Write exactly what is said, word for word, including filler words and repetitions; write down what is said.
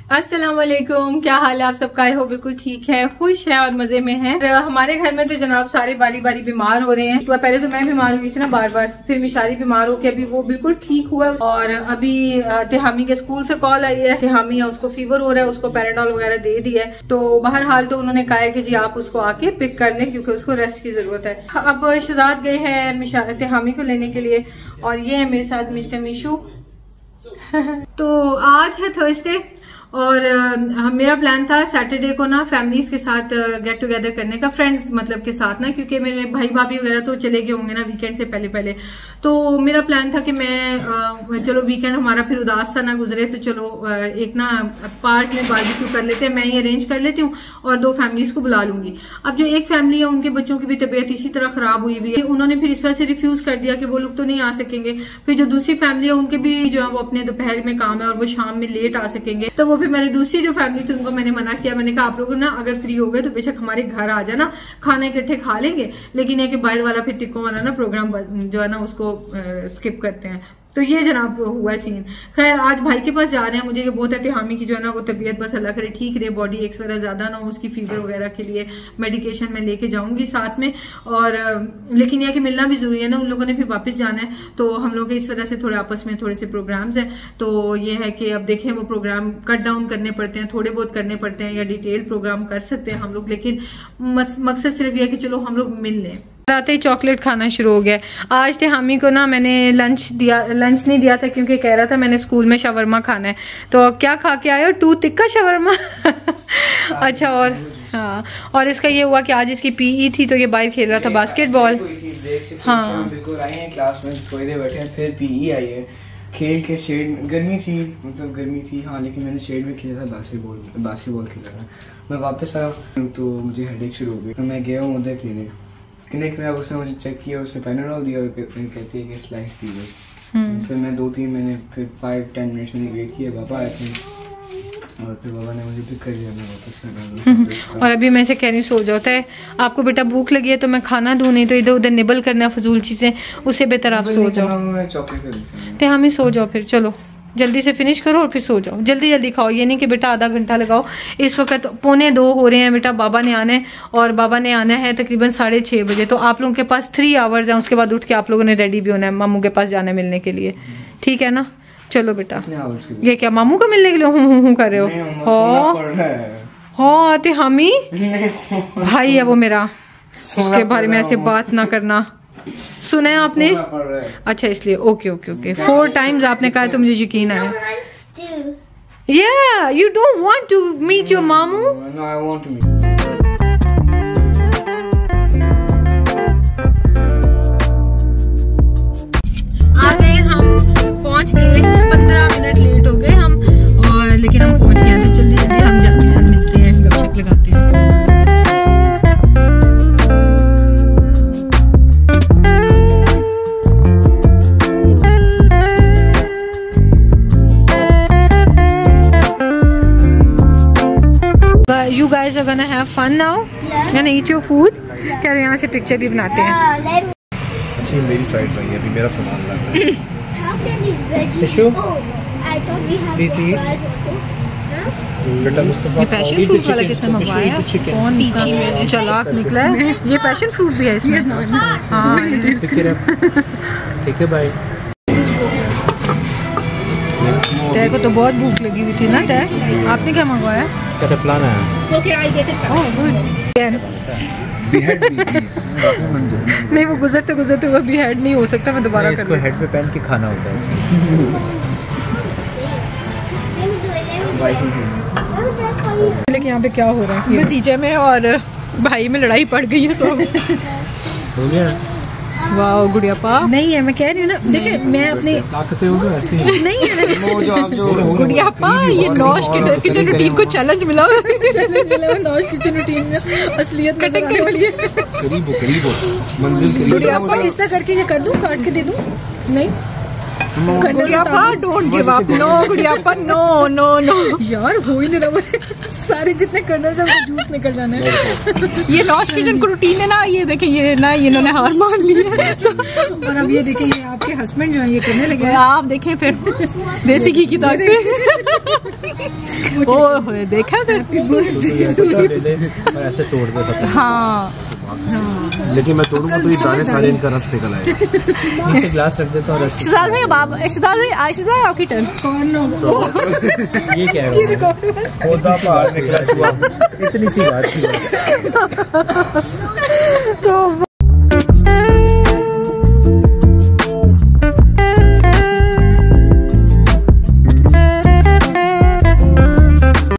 अस्सलाम वालेकुम, क्या हाल है आप सबका? हो बिल्कुल ठीक है, खुश है और मजे में है। हमारे घर में तो जनाब सारे बारी बारी बीमार हो रहे हैं। तो पहले तो मैं बीमार हुई थी ना बार बार, फिर मिशारी बीमार हो के अभी वो बिल्कुल ठीक हुआ है। और अभी तिहामी के स्कूल से कॉल आई है, तिहामी है उसको फीवर हो रहा है, उसको पैराडॉल वगैरह दे दिया है। तो बहरहाल तो उन्होंने कहा है कि जी आप उसको आके पिक कर लें क्योंकि उसको रेस्ट की जरूरत है। अब शहजाद गए हैं तिहामी को लेने के लिए और ये है मेरे साथ मिस्टर मीशू। तो आज है थर्सडे और uh, मेरा प्लान था सैटरडे को ना फैमिलीज के साथ गेट uh, टुगेदर करने का, फ्रेंड्स मतलब के साथ ना, क्योंकि मेरे भाई भाभी वगैरह तो चले गए होंगे ना वीकेंड से पहले पहले। तो मेरा प्लान था कि मैं uh, चलो वीकेंड हमारा फिर उदास सा ना गुजरे, तो चलो uh, एक ना पार्क में बारबेक्यू कर लेते हैं, मैं ये अरेंज कर लेती हूँ और दो फैमिलीज को बुला लूंगी। अब जो एक फैमिली है उनके बच्चों की भी तबीयत इसी तरह खराब हुई हुई है, उन्होंने फिर इस वजह से रिफ्यूज कर दिया कि वो लोग तो नहीं आ सकेंगे। फिर जो दूसरी फैमिली है उनके भी जो है वो अपने दोपहर में काम है और वो शाम में लेट आ सकेंगे। तो वो फिर मेरी दूसरी जो फैमिली थी उनको मैंने मना किया, मैंने कहा आप लोग ना अगर फ्री हो गए तो बेशक हमारे घर आ जाना, खाना इकट्ठे खा लेंगे, लेकिन ये कि बाहर वाला फिर टिक्कों वाला ना प्रोग्राम जो है ना उसको स्किप करते हैं। तो ये जनाब हुआ सीन। खैर आज भाई के पास जा रहे हैं, मुझे ये बहुत है तिहामी की जो है ना वो तबीयत बस अल्लाह करे ठीक रहे, बॉडी एक वगैरह ज्यादा ना हो, उसकी फीवर वगैरह के लिए मेडिकेशन में लेके जाऊंगी साथ में। और लेकिन यह कि मिलना भी जरूरी है ना, उन लोगों ने फिर वापस जाना है, तो हम लोग इस वजह से थोड़े आपस में थोड़े से प्रोग्राम्स हैं। तो ये है कि अब देखें वो प्रोग्राम कट डाउन करने पड़ते हैं, थोड़े बहुत करने पड़ते हैं, या डिटेल प्रोग्राम कर सकते हैं हम लोग, लेकिन मकसद सिर्फ यह है कि चलो हम लोग मिल लें। रात ही चॉकलेट खाना शुरू हो गया। आज तिहामी को ना मैंने लंच दिया, लंच नहीं दिया था क्योंकि कह रहा था मैंने स्कूल में शवरमा खाना है। तो क्या खा के आए हो? Two tikka shawarma. अच्छा। और हाँ, और इसका ये हुआ कि आज इसकी पीई थी तो ये बाहर खेल रहा था बास्केटबॉल। हाँ क्लास में थोड़ी देर बैठे हैं, फिर पीई आई है, खेल के शेड में, गर्मी थी मतलब गर्मी थी हाँ, लेकिन मैंने शेड में खेला था बास्केटबॉल बास्केटबॉल खेला था। मैं वापस आया तो मुझे हेडेक शुरू हो गई, तो मैं गया हूँ उधर क्लिनिक क्लिनिक में। अब उसने मुझे चेक किया, उसने पैनाडोल दिया और कहती है कि स्लाइस फीवर। फिर मैं दो तीन मैंने फिर फाइव टेन मिनट्स मैंने वेट किया, पापा आए थे और फिर बाबा ने मुझे पिक कर दिया, मैं वापस और अभी मैं से कह रही सो जाता है, आपको बेटा भूख लगी है तो मैं खाना दूँ, नहीं तो इधर उधर निबल करना फजूल चीजें, उससे बेहतर आप सो जाओ। तो हमें सो जाओ फिर, चलो जल्दी से फिनिश करो और फिर सो जाओ, जल्दी जल्दी खाओ। ये नहीं कि बेटा आधा घंटा लगाओ। इस वक्त पौने दो हो रहे हैं बेटा, बाबा ने आना है और बाबा ने आना है तकरीबन साढ़े छः बजे। तो आप लोगों के पास थ्री आवर्स हैं, उसके बाद उठ के आप लोगों ने रेडी भी होना है मामू के पास जाना है मिलने के लिए, ठीक है ना? चलो बेटा। ये क्या मामू को मिलने के लिए हूँ हूँ हूँ कर रहे हो? हाँ तिहामी भाई है वो मेरा, उसके बारे में ऐसे बात ना करना। सुना है आपने? अच्छा इसलिए okay okay okay four times आपने कहा तो मुझे यकीन आया। Yeah, you don't want to meet your mamu? No, I want to meet. आ गए हम, पहुंच गए, पंद्रह मिनट लेट हो गए हम, और लेकिन हम पहुंच गए तो जल्दी जल्दी हम जाते हैं, मिलते हैं, गपशप लगाते हैं। You guys are gonna have fun now. Yeah. Gonna eat your food. क्या यहाँ से पिक्चर भी बनाते हैं। अच्छा मेरी साइड से अभी मेरा सामान लग रहा है। How can these veggies? Oh, I thought we have fries also. बेटा मुस्तफा ये पैशन फ्रूट वाला किसने मंगवाया? कौन निकला? चालाक निकला है। ये पैशन फ्रूट भी है इसमें। हाँ ठीक है भाई। तय को तो बहुत भूख लगी हुई थी ना तय, आपने क्या मंगवाया? कैसा प्लान है? Okay, I get it. Oh, good. बिहेड भी प्लीज। नहीं वो गुजरते गुजरते हुआ भी हेड नहीं हो सकता, मैं दोबारा कर इसको हेड पे पहन के खाना होता है। लेकिन यहाँ पे क्या हो रहा है? भतीजे में और भाई में लड़ाई पड़ गई है तो हो गया। वाह गुड़िया पा नहीं है, मैं कह रही हूँ ना, देखिए मैं अपने ताकतें हो गई ऐसे नहीं है गुड़िया पा, ये नौश किचन रूटीन को चैलेंज मिला नौश किचन रूटीन में असलियत कटिंग कर रही है। करीब करीब मंजिल करीब। गुड़िया पा इस तरह करके ये कर दूँ, काट के दे दूँ? नहीं Gudiyapa don't give up, no Gudiyapa, no no no यार, हो ही नहीं रहा। सारे जितने कर्नल से जूस निकल जाना है। ये लॉस्ट की जिनको रूटीन है ना, ये देखें, ये ना इन्होंने हार मान ली है। और अब ये देखें, ये आपके हस्बैंड जो है ये करने लगे, आप देखें फिर देसी घी की ताकत। ओह देखा फिर, ऐसे तोड़ दे। हाँ लेकिन मैं तोड़ूंगा तो ये दाने सारे इनका रस निकल आएगा। नीचे ग्लास रख देता हूँ। शिजाल भाई, बाब शिजाल भाई, आशीष भाई आपकी टर्न। ये क्या है? पौधा बाहर निकला हुआ, इतनी सी बात थी।